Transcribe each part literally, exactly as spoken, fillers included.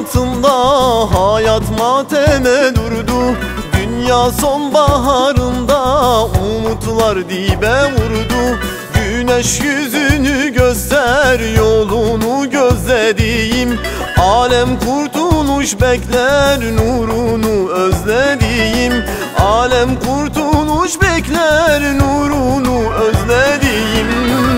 altında hayat mateme durdu. Dünya sonbaharında umutlar dibe vurdu. Güneş yüzünü göster, yolunu gözlediğim alem kurtuluş bekler, nurunu özlediğim alem kurtuluş bekler, nurunu özlediğim.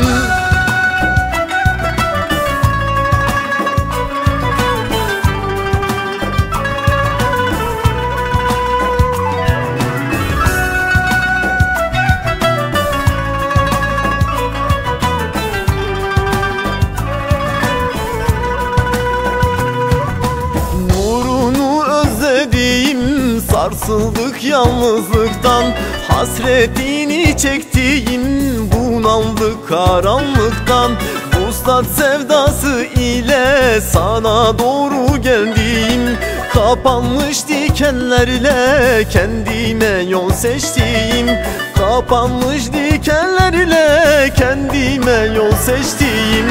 Sarsıldık yalnızlıktan, hasretini çektiğim bunaldık karanlıktan. Vuslat sevdası ile sana doğru geldiğim, kapanmış dikenlerle kendime yol seçtiğim, kapanmış dikenlerle kendime yol seçtiğim.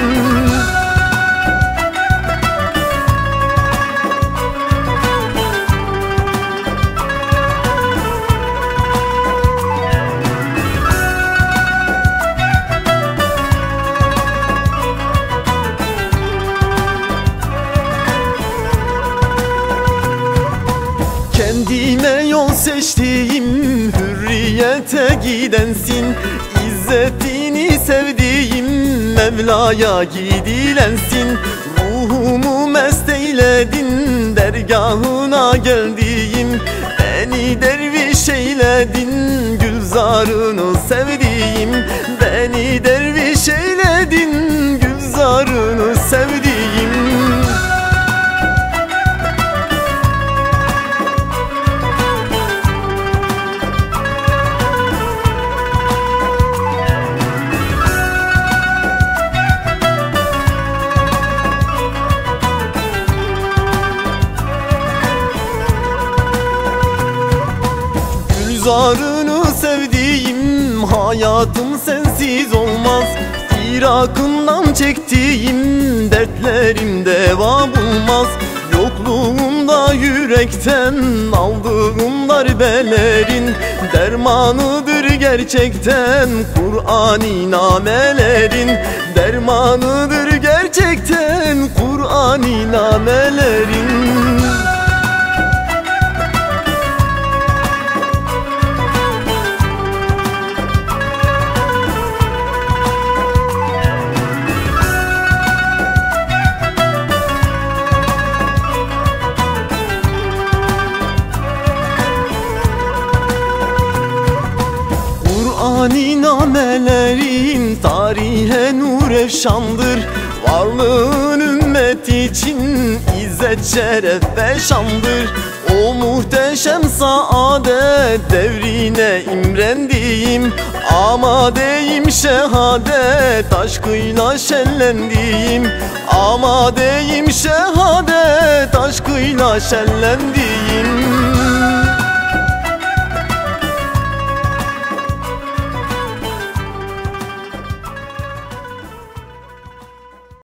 Kendime yol seçtiğim, hürriyete gidensin. İzzetini sevdiğim, Mevla'ya gidilensin. Ruhumu mest eyledin, dergahına geldiğim. Beni derviş eyledin, gülzarını sevdiğim. Beni derviş eyledin, gülzarını sevdiğim. Gülzarını sevdiğim, hayatım sensiz olmaz. Firakından çektiğim dertlerim deva bulmaz. Yokluğumda yürekten aldığım darbelerin dermanıdır gerçekten Kur'an-ı namelerin. Dermanıdır gerçekten Kur'an-ı namelerin. Kur'an-ı namelerin tarihe nur efşandır. Varlığın ümmet için izzet, şeref ve şandır. O muhteşem saadet devrine imrendiğim, amadeyim şehadet aşkıyla şenlendiğim, amadeyim şehadet aşkıyla şenlendiğim.